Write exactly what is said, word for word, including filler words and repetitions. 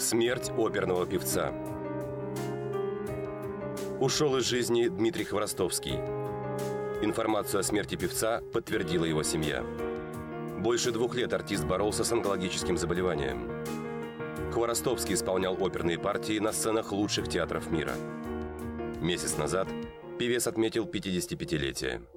Смерть оперного певца. Ушел из жизни Дмитрий Хворостовский. Информацию о смерти певца подтвердила его семья. Больше двух лет артист боролся с онкологическим заболеванием. Хворостовский исполнял оперные партии на сценах лучших театров мира. Месяц назад певец отметил пятидесятипятилетие.